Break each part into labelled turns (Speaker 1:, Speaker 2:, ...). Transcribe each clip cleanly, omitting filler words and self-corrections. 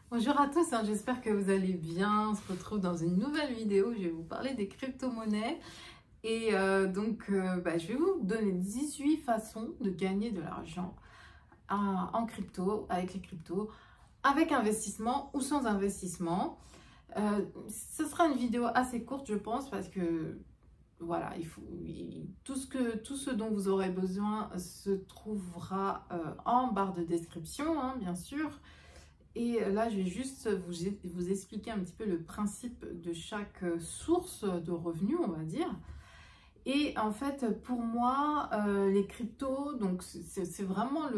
Speaker 1: Bonjour à tous, j'espère que vous allez bien. On se retrouve dans une nouvelle vidéo. Je vais vous parler des crypto-monnaies. Et je vais vous donner 18 façons de gagner de l'argent en crypto, avec les cryptos, avec investissement ou sans investissement. Ce sera une vidéo assez courte, je pense, parce que voilà, tout ce dont vous aurez besoin se trouvera en barre de description, hein, bien sûr. Et là, je vais juste vous expliquer un petit peu le principe de chaque source de revenus, on va dire. Et en fait, pour moi, les cryptos, donc c'est vraiment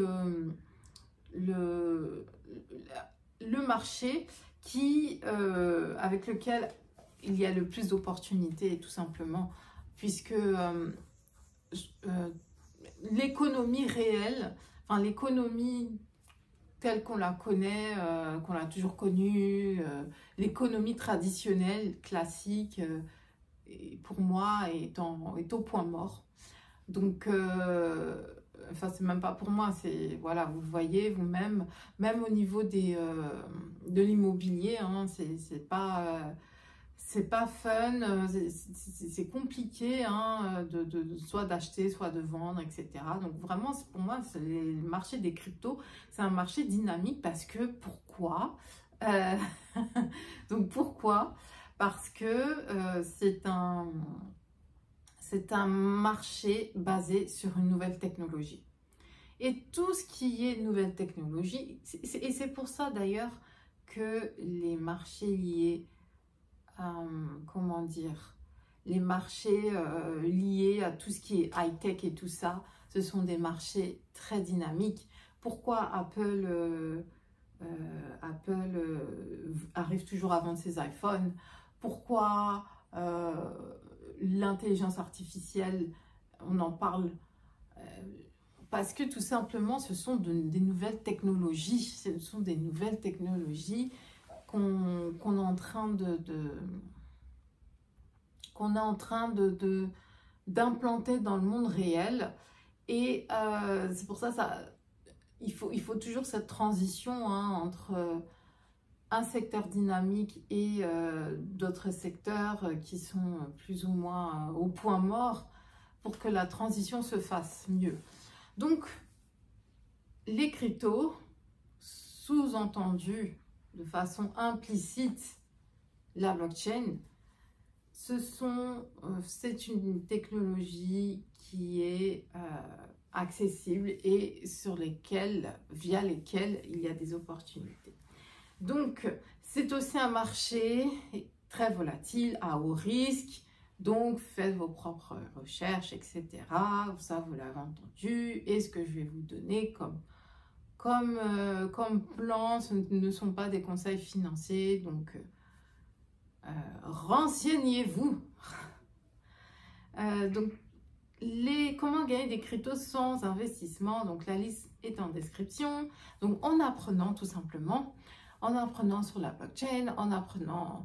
Speaker 1: le, le marché avec lequel il y a le plus d'opportunités, tout simplement, puisque l'économie réelle, enfin l'économie telle qu'on la connaît, qu'on a toujours connue, l'économie traditionnelle, classique, pour moi, est au point mort. Donc, enfin, c'est même pas pour moi, c'est, voilà, vous voyez vous-même, même au niveau de l'immobilier, hein, c'est pas fun, c'est compliqué, hein, soit d'acheter, soit de vendre, etc. Donc vraiment, pour moi, le marché des cryptos, c'est un marché dynamique parce que, pourquoi Euh, Donc pourquoi? Parce que c'est un marché basé sur une nouvelle technologie. Et tout ce qui est nouvelle technologie, et c'est pour ça d'ailleurs que les marchés liés comment dire, les marchés liés à tout ce qui est high-tech et tout ça, ce sont des marchés très dynamiques. Pourquoi arrive toujours à vendre ses iPhones? Pourquoi l'intelligence artificielle, on en parle parce que tout simplement, ce sont des nouvelles technologies. Ce sont des nouvelles technologies qu'on est en train d'implanter dans le monde réel. Et c'est pour ça, il faut toujours cette transition, hein, entre un secteur dynamique et d'autres secteurs qui sont plus ou moins au point mort pour que la transition se fasse mieux. Donc, les cryptos, sous-entendu de façon implicite, la blockchain, c'est une technologie qui est accessible et via lesquelles il y a des opportunités. Donc, c'est aussi un marché très volatile, à haut risque. Donc, faites vos propres recherches, etc. Ça, vous l'avez entendu. Et ce que je vais vous donner comme plan, ce ne sont pas des conseils financiers. Donc, renseignez-vous. Donc, comment gagner des cryptos sans investissement. Donc, la liste est en description. Donc, en apprenant tout simplement, en apprenant sur la blockchain, en apprenant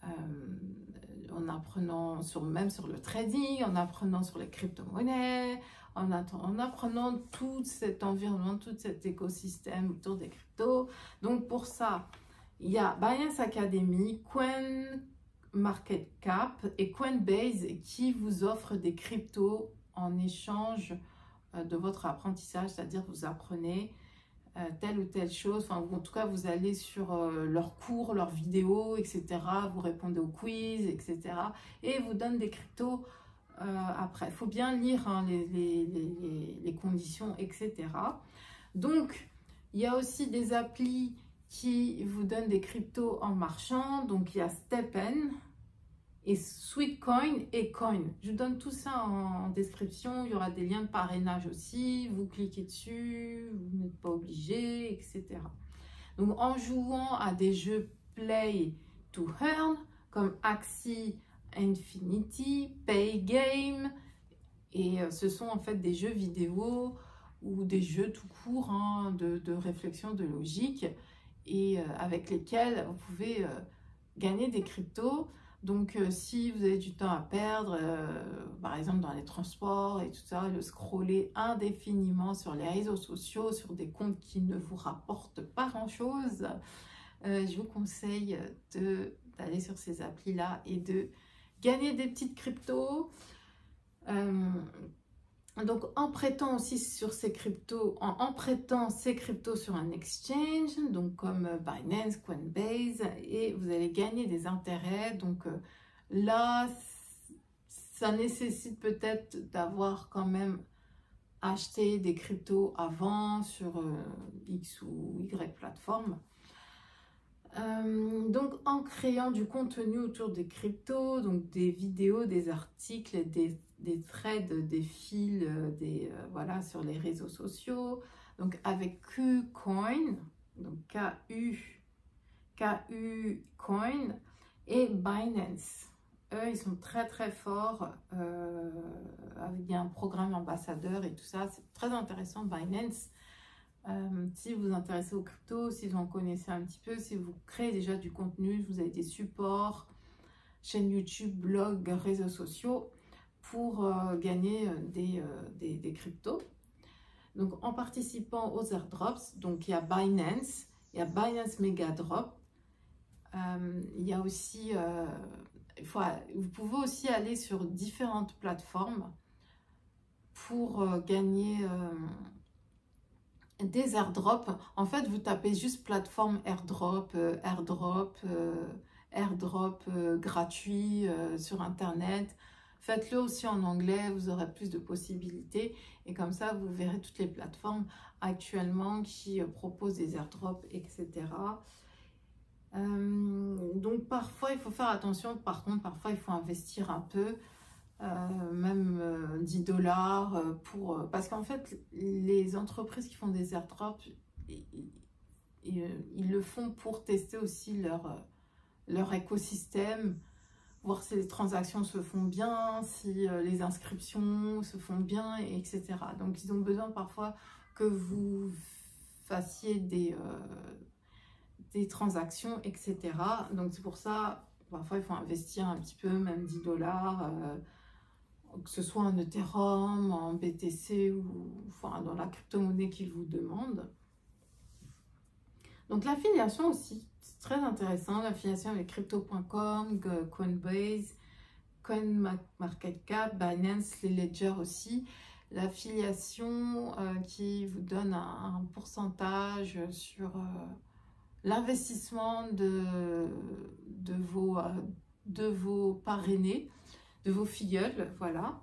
Speaker 1: même sur le trading, en apprenant sur les crypto-monnaies, en apprenant tout cet environnement, tout cet écosystème autour des cryptos. Donc, pour ça, il y a Binance Academy, CoinMarketCap et Coinbase qui vous offrent des cryptos en échange de votre apprentissage, c'est-à-dire vous apprenez telle ou telle chose, enfin en tout cas vous allez sur leurs cours, leurs vidéos, etc. Vous répondez aux quiz, etc. Et vous donnent des cryptos après. Il faut bien lire, hein, les conditions, etc. Donc, il y a aussi des applis qui vous donnent des cryptos en marchand. Donc, il y a StepN et Sweetcoin et Coin. Je vous donne tout ça en description. Il y aura des liens de parrainage aussi. Vous cliquez dessus, vous n'êtes pas obligé, etc. Donc, en jouant à des jeux Play to Earn comme Axie Infinity, Pay Game, et ce sont en fait des jeux vidéo ou des jeux tout court, hein, de réflexion, de logique, et avec lesquels vous pouvez gagner des cryptos. Donc, si vous avez du temps à perdre, par exemple dans les transports et tout ça, le scroller indéfiniment sur les réseaux sociaux, sur des comptes qui ne vous rapportent pas grand-chose, je vous conseille d'aller sur ces applis-là et de gagner des petites cryptos. Donc en prêtant aussi sur ces cryptos, en prêtant ces cryptos sur un exchange, donc comme Binance, Coinbase, et vous allez gagner des intérêts. Donc là, ça nécessite peut-être d'avoir quand même acheté des cryptos avant sur X ou Y plateforme. Donc en créant du contenu autour des cryptos, donc des vidéos, des articles, des threads, des fils, voilà, sur les réseaux sociaux, donc avec KuCoin, donc KU Coin et Binance. Eux, ils sont très très forts, il y a un programme ambassadeur et tout ça, c'est très intéressant Binance. Si vous vous intéressez aux cryptos, si vous en connaissez un petit peu, si vous créez déjà du contenu, vous avez des supports, chaîne YouTube, blog, réseaux sociaux pour gagner des cryptos. Donc en participant aux airdrops, donc il y a Binance Mega Drop, il y a aussi, vous pouvez aussi aller sur différentes plateformes pour gagner des airdrops. En fait, vous tapez juste plateforme airdrop, airdrop gratuit sur internet. Faites-le aussi en anglais, vous aurez plus de possibilités. Et comme ça, vous verrez toutes les plateformes actuellement qui proposent des airdrops, etc. Donc parfois, il faut faire attention. Par contre, parfois, il faut investir un peu. Même 10 dollars parce qu'en fait les entreprises qui font des airdrops ils le font pour tester aussi leur écosystème, voir si les transactions se font bien, si les inscriptions se font bien, etc. Donc ils ont besoin parfois que vous fassiez des transactions, etc. Donc c'est pour ça parfois il faut investir un petit peu, même 10 dollars, que ce soit en Ethereum, en BTC ou enfin, dans la crypto-monnaie qu'ils vous demandent. Donc l'affiliation aussi, c'est très intéressant, l'affiliation avec Crypto.com, Coinbase, CoinMarketCap, Binance, les Ledger aussi. L'affiliation qui vous donne un pourcentage sur l'investissement de vos parrainés, de vos filleuls, voilà.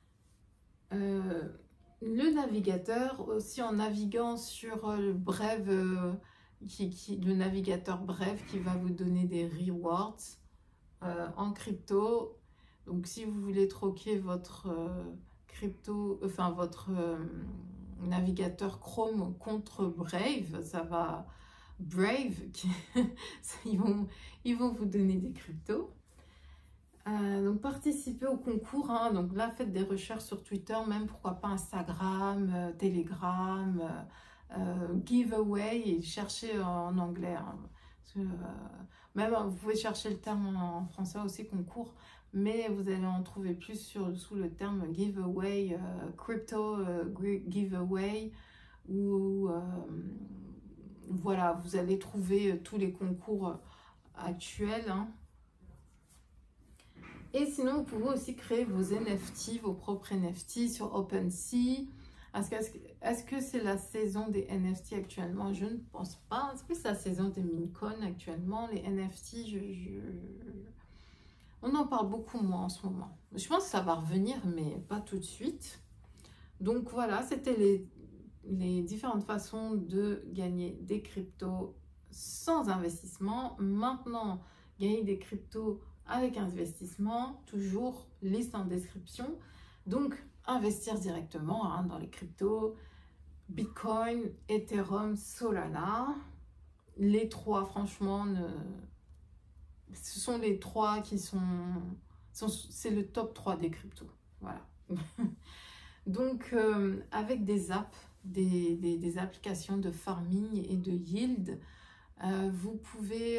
Speaker 1: Le navigateur, aussi en naviguant sur le Brave, le navigateur Brave qui va vous donner des rewards en crypto. Donc si vous voulez troquer votre crypto, enfin votre navigateur Chrome contre Brave, ça va Brave, ils vont vous donner des cryptos. Donc participez au concours, hein. Donc là faites des recherches sur Twitter, même pourquoi pas Instagram, Telegram, giveaway, et cherchez en anglais, hein. Parce que, même vous pouvez chercher le terme en français aussi, concours, mais vous allez en trouver plus sous le terme giveaway, crypto giveaway, ou voilà, vous allez trouver tous les concours actuels, hein. Et sinon, vous pouvez aussi créer vos NFT, vos propres NFT sur OpenSea. Est-ce que c'est la saison des NFT actuellement? Je ne pense pas. C'est plus la saison des meme-coins actuellement. Les NFT, on en parle beaucoup moins en ce moment. Je pense que ça va revenir, mais pas tout de suite. Donc voilà, c'était les différentes façons de gagner des cryptos sans investissement. Maintenant, gagner des cryptos avec investissement, toujours liste en description. Donc, investir directement, hein, dans les cryptos, Bitcoin, Ethereum, Solana. Les trois, franchement, ce sont les trois qui c'est le top 3 des cryptos. Voilà. Donc, avec des apps, des applications de farming et de yield, vous pouvez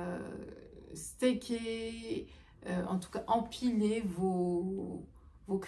Speaker 1: staker, en tout cas empiler vos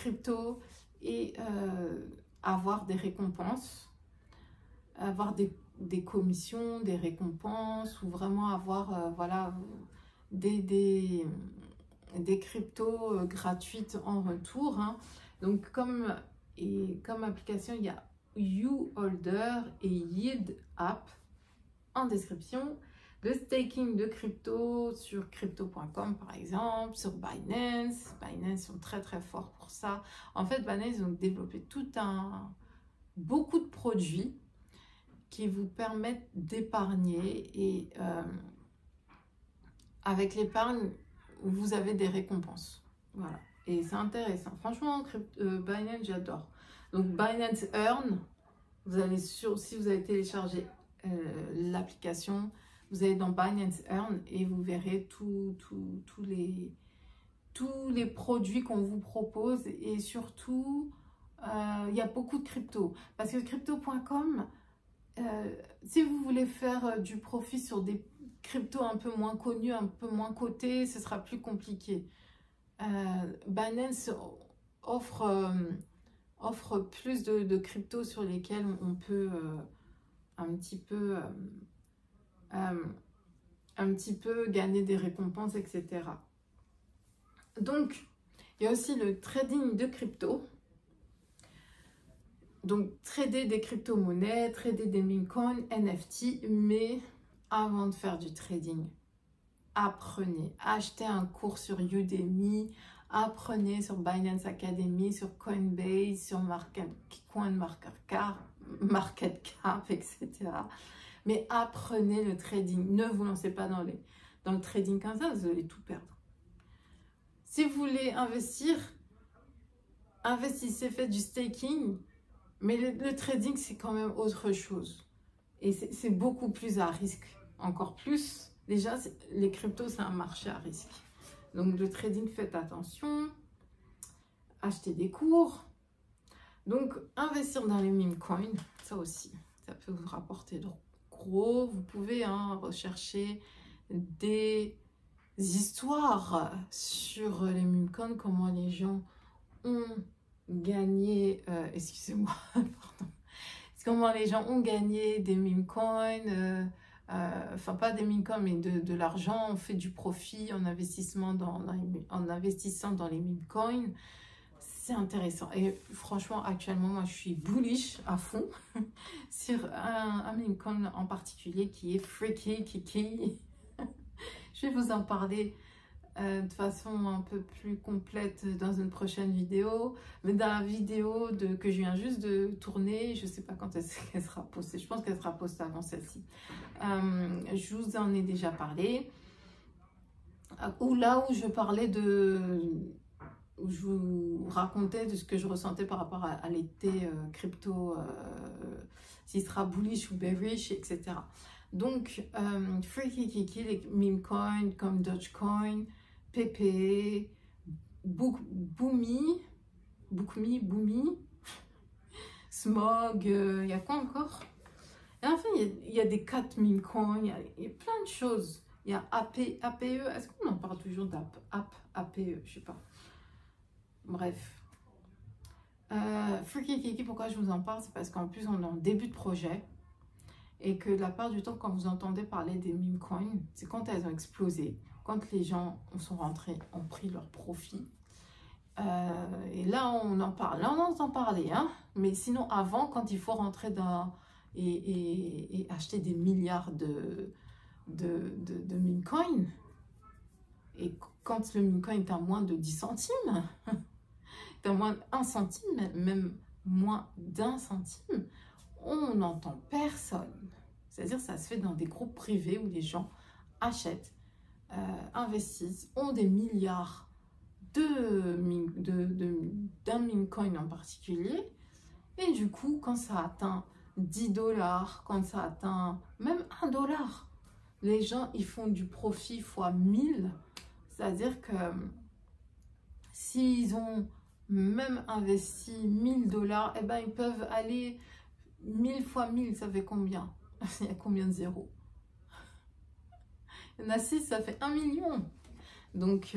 Speaker 1: cryptos et avoir des récompenses, avoir des commissions, des récompenses, ou vraiment avoir voilà, des cryptos gratuites en retour. Hein. Donc comme application, il y a YouHolder et Yield App en description. Le staking de crypto sur crypto.com par exemple, sur Binance. Binance sont très très forts pour ça. En fait, Binance ont développé beaucoup de produits qui vous permettent d'épargner et avec l'épargne, vous avez des récompenses. Voilà. Et c'est intéressant. Franchement, Binance, j'adore. Donc Binance Earn, vous allez si vous avez téléchargé l'application, vous allez dans Binance Earn et vous verrez tous les produits qu'on vous propose, et surtout il y a beaucoup de crypto, parce que crypto.com, si vous voulez faire du profit sur des cryptos un peu moins connus, un peu moins cotés, ce sera plus compliqué. Binance offre plus de cryptos sur lesquels on peut un petit peu gagner des récompenses, etc. Donc, il y a aussi le trading de crypto. Donc, trader des crypto-monnaies, trader des meme coins, NFT, mais avant de faire du trading, apprenez, achetez un cours sur Udemy, apprenez sur Binance Academy, sur Coinbase, sur MarketCap, etc. Mais apprenez le trading. Ne vous lancez pas dans le trading comme ça, vous allez tout perdre. Si vous voulez investir, investissez, faites du staking. Mais le trading, c'est quand même autre chose. Et c'est beaucoup plus à risque. Encore plus. Déjà, les cryptos, c'est un marché à risque. Donc, le trading, faites attention. Achetez des cours. Donc, investir dans les meme coins, ça aussi, ça peut vous rapporter de gros. Vous pouvez rechercher des histoires sur les meme coins, comment les gens ont gagné, excusez-moi, pardon, comment les gens ont gagné des meme coins, enfin pas des meme coins, mais de l'argent, on fait du profit en investissant en investissant dans les meme coins. C'est intéressant. Et franchement, actuellement, moi, je suis bullish à fond sur un meme coin en particulier qui est Freaky Kiki. Je vais vous en parler de façon un peu plus complète dans une prochaine vidéo, mais dans la vidéo que je viens juste de tourner, je ne sais pas quand elle sera postée, je pense qu'elle sera postée avant celle-ci. Je vous en ai déjà parlé, où je parlais où je vous racontais de ce que je ressentais par rapport à l'été crypto, s'il sera bullish ou bearish, etc. Donc, Freaky Kiki, les meme coins comme Dogecoin, PP, Boomy, Smog, il y a quoi encore? Et enfin, il y a des 4 meme coins, il y a plein de choses. Il y a APE, est-ce qu'on en parle toujours APE, je sais pas. Bref. Freaky Kiki, pourquoi je vous en parle? C'est parce qu'en plus, on est en début de projet. Et que la part du temps, quand vous entendez parler des meme coins, c'est quand elles ont explosé, quand les gens sont rentrés, ont pris leur profit. Et là, on en parle. Là, on entend parler. Hein, mais sinon, avant, quand il faut rentrer dans et acheter des milliards de meme coins, et quand le meme coin est à moins de 10 centimes, est à moins d'1 centime, même moins d'1 centime, on n'entend personne. C'est-à-dire, ça se fait dans des groupes privés où les gens achètent, investissent, ont des milliards d'un meme coin en particulier. Et du coup, quand ça atteint 10 $, quand ça atteint même 1 $, les gens, ils font du profit fois 1000. C'est-à-dire que s'ils ont même investi 1000 $, eh ben, ils peuvent aller 1000 fois 1000, ça fait combien? Il y a combien de zéros? Il y en a 6, ça fait 1 million. Donc,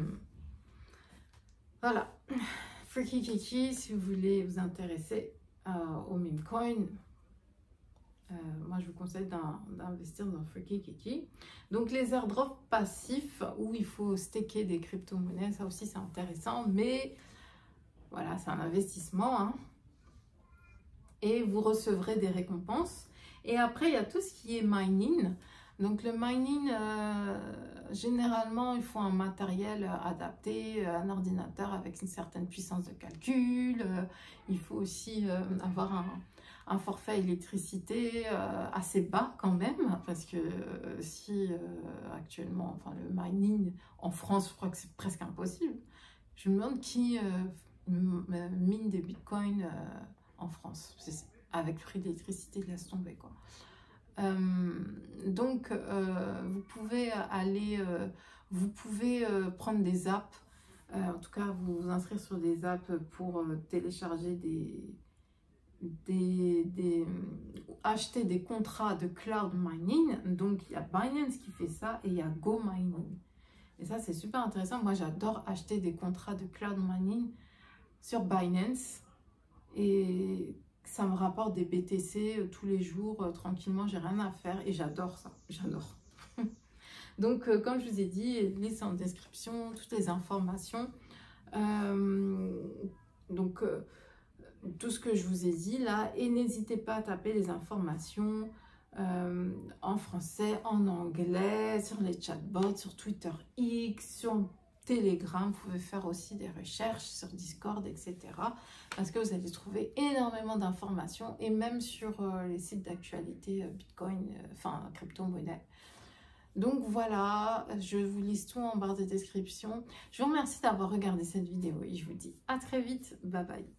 Speaker 1: voilà. Freaky Kiki, si vous voulez vous intéresser au meme coin, moi, je vous conseille d'investir dans Freaky Kiki. Donc, les airdrops passifs où il faut staker des crypto-monnaies, ça aussi, c'est intéressant. Mais voilà, c'est un investissement. Hein. Et vous recevrez des récompenses. Et après, il y a tout ce qui est mining. Donc, le mining, généralement, il faut un matériel adapté, un ordinateur avec une certaine puissance de calcul. Il faut aussi avoir un forfait électricité assez bas quand même, parce que si actuellement, enfin le mining en France, je crois que c'est presque impossible. Je me demande qui mine des bitcoins en France, avec le prix de l'électricité, laisse tomber quoi. Donc vous pouvez aller, vous pouvez prendre des apps, en tout cas vous inscrire sur des apps pour télécharger acheter des contrats de cloud mining. Donc il y a Binance qui fait ça et il y a Go Mining. Et ça c'est super intéressant. Moi j'adore acheter des contrats de cloud mining sur Binance et ça me rapporte des BTC tous les jours tranquillement, j'ai rien à faire et j'adore ça, j'adore. Donc comme je vous ai dit, laissez en description toutes les informations. Donc tout ce que je vous ai dit là, et n'hésitez pas à taper les informations en français, en anglais, sur les chatbots, sur Twitter X, sur Telegram. Vous pouvez faire aussi des recherches sur Discord, etc. Parce que vous allez trouver énormément d'informations et même sur les sites d'actualité Bitcoin, enfin crypto-monnaie. Donc voilà, je vous lise tout en barre de description. Je vous remercie d'avoir regardé cette vidéo et je vous dis à très vite. Bye bye.